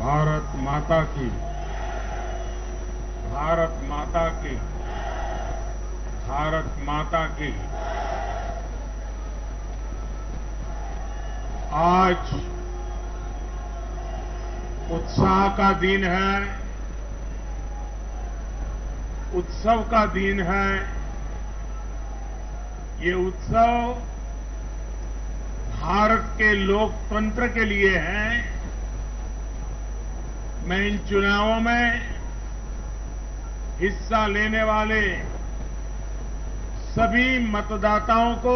भारत माता की, भारत माता की, भारत माता की। आज उत्साह का दिन है, उत्सव का दिन है। ये उत्सव भारत के लोकतंत्र के लिए है। मैं इन चुनावों में हिस्सा लेने वाले सभी मतदाताओं को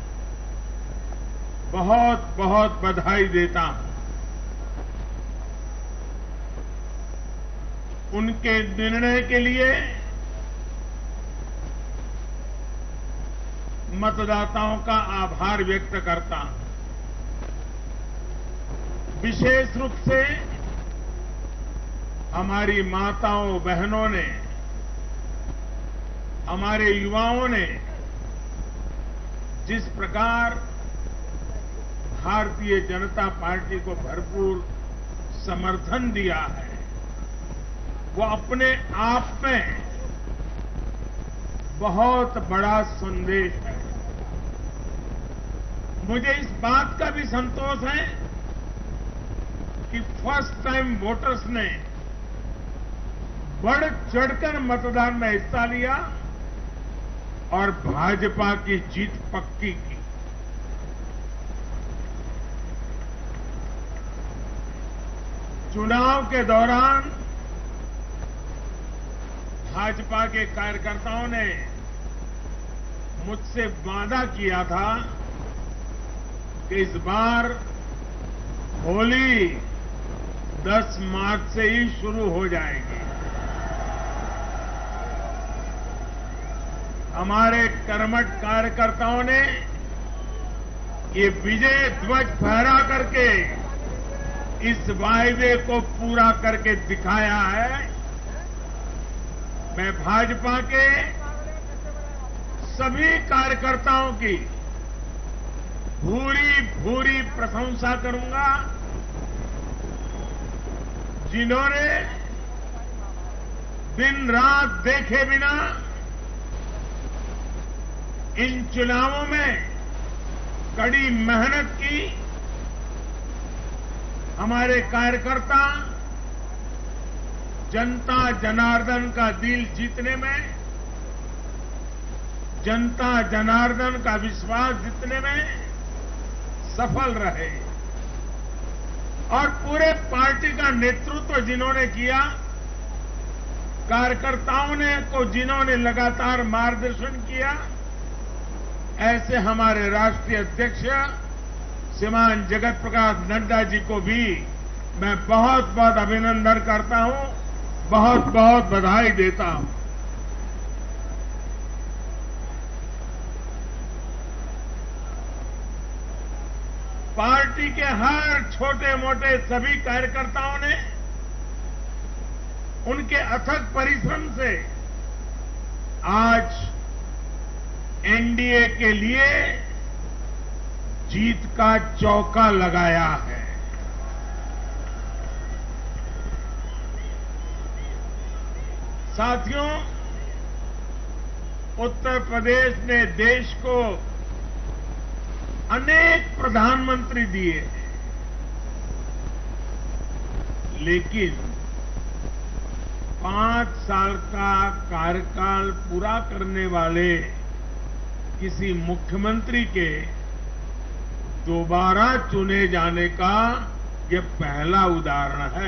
बहुत बहुत बधाई देता हूं। उनके निर्णय के लिए मतदाताओं का आभार व्यक्त करता हूं। विशेष रूप से हमारी माताओं बहनों ने, हमारे युवाओं ने जिस प्रकार भारतीय जनता पार्टी को भरपूर समर्थन दिया है, वो अपने आप में बहुत बड़ा संदेश है। मुझे इस बात का भी संतोष है कि फर्स्ट टाइम वोटर्स ने बढ़ चढ़कर मतदान में हिस्सा लिया और भाजपा की जीत पक्की की। चुनाव के दौरान भाजपा के कार्यकर्ताओं ने मुझसे वादा किया था कि इस बार होली 10 मार्च से ही शुरू हो जाएगी। हमारे कर्मठ कार्यकर्ताओं ने ये विजय ध्वज फहरा करके इस वायदे को पूरा करके दिखाया है। मैं भाजपा के सभी कार्यकर्ताओं की भूरी भूरी प्रशंसा करूंगा, जिन्होंने दिन रात देखे बिना इन चुनावों में कड़ी मेहनत की। हमारे कार्यकर्ता जनता जनार्दन का दिल जीतने में, जनता जनार्दन का विश्वास जीतने में सफल रहे और पूरे पार्टी का नेतृत्व जिन्होंने किया, कार्यकर्ताओं ने जिन्होंने लगातार मार्गदर्शन किया, ऐसे हमारे राष्ट्रीय अध्यक्ष श्रीमान जगत प्रकाश नड्डा जी को भी मैं बहुत बहुत अभिनंदन करता हूं, बहुत बहुत बधाई देता हूं। पार्टी के हर छोटे मोटे सभी कार्यकर्ताओं ने उनके अथक परिश्रम से आज एनडीए के लिए जीत का चौका लगाया है। साथियों, उत्तर प्रदेश ने देश को अनेक प्रधानमंत्री दिए, लेकिन 5 साल का कार्यकाल पूरा करने वाले किसी मुख्यमंत्री के दोबारा चुने जाने का यह पहला उदाहरण है।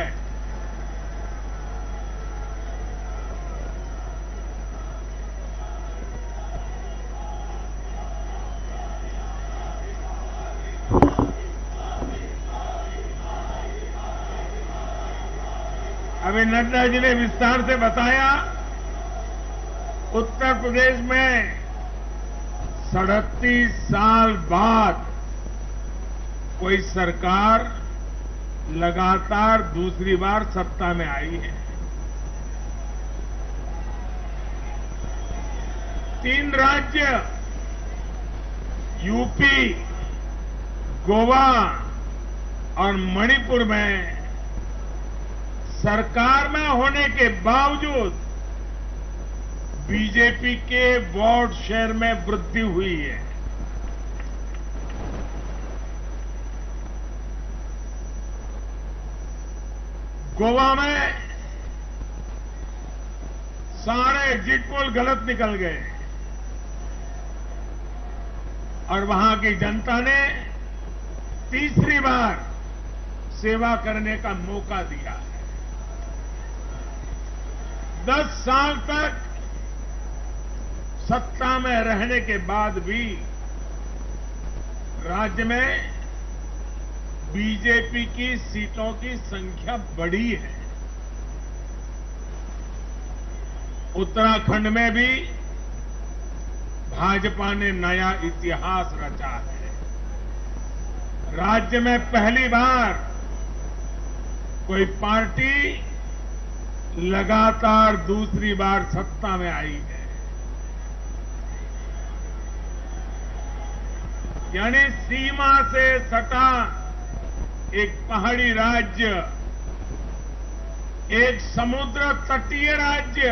अभी नड्डा जी ने विस्तार से बताया, उत्तर प्रदेश में 37 साल बाद कोई सरकार लगातार दूसरी बार सत्ता में आई है। 3 राज्य यूपी, गोवा और मणिपुर में सरकार में होने के बावजूद बीजेपी के वोट शेयर में वृद्धि हुई है। गोवा में सारे एग्जिट पोल गलत निकल गए और वहां की जनता ने तीसरी बार सेवा करने का मौका दिया है। 10 साल तक सत्ता में रहने के बाद भी राज्य में बीजेपी की सीटों की संख्या बढ़ी है। उत्तराखंड में भी भाजपा ने नया इतिहास रचा है। राज्य में पहली बार कोई पार्टी लगातार दूसरी बार सत्ता में आई है। यानी सीमा से सटा एक पहाड़ी राज्य, एक समुद्र तटीय राज्य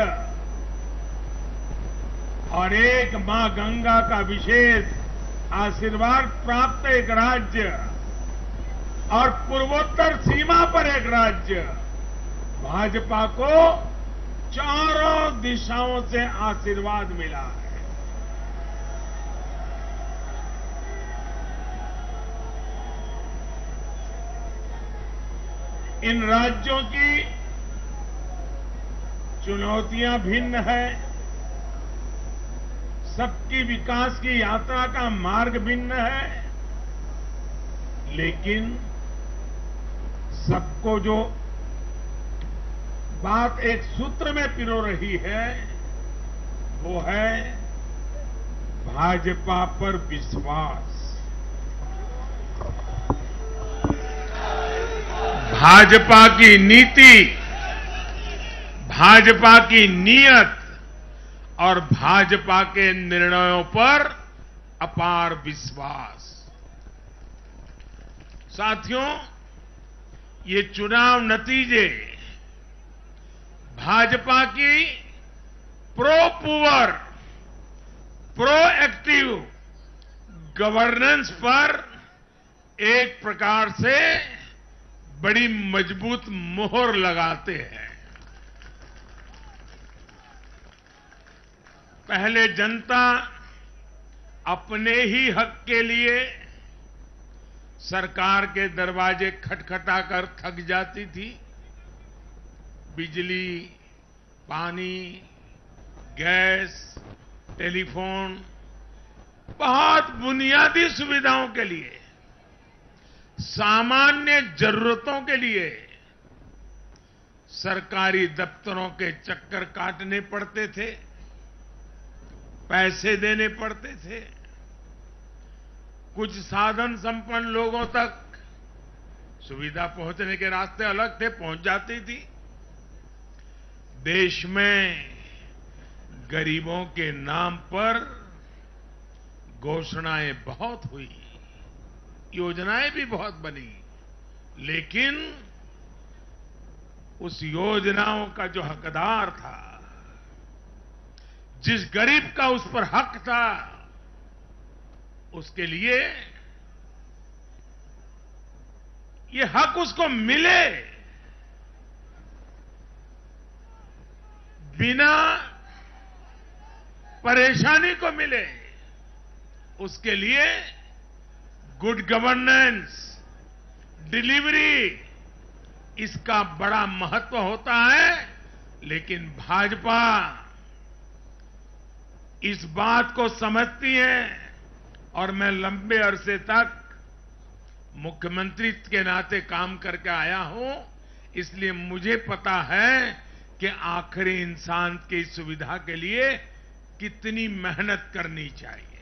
और एक मां गंगा का विशेष आशीर्वाद प्राप्त एक राज्य और पूर्वोत्तर सीमा पर एक राज्य, भाजपा को चारों दिशाओं से आशीर्वाद मिला है। इन राज्यों की चुनौतियां भिन्न है, सबकी विकास की यात्रा का मार्ग भिन्न है, लेकिन सबको जो बात एक सूत्र में पिरो रही है वो है भाजपा पर विश्वास। भाजपा की नीति, भाजपा की नीयत और भाजपा के निर्णयों पर अपार विश्वास। साथियों, ये चुनाव नतीजे भाजपा की प्रो एक्टिव गवर्नेंस पर एक प्रकार से बड़ी मजबूत मोहर लगाते हैं। पहले जनता अपने ही हक के लिए सरकार के दरवाजे खटखटाकर थक जाती थी। बिजली, पानी, गैस, टेलीफोन, बहुत बुनियादी सुविधाओं के लिए, सामान्य जरूरतों के लिए सरकारी दफ्तरों के चक्कर काटने पड़ते थे, पैसे देने पड़ते थे। कुछ साधन संपन्न लोगों तक सुविधा पहुंचने के रास्ते अलग थे, पहुंच जाती थी। देश में गरीबों के नाम पर घोषणाएं बहुत हुई, योजनाएं भी बहुत बनी, लेकिन उस योजनाओं का जो हकदार था, जिस गरीब का उस पर हक था, उसके लिए ये हक उसको मिले बिना परेशानी को मिले, उसके लिए गुड गवर्नेंस, डिलीवरी, इसका बड़ा महत्व होता है। लेकिन भाजपा इस बात को समझती है और मैं लंबे अरसे तक मुख्यमंत्री के नाते काम करके आया हूं, इसलिए मुझे पता है कि आखिरी इंसान की सुविधा के लिए कितनी मेहनत करनी चाहिए।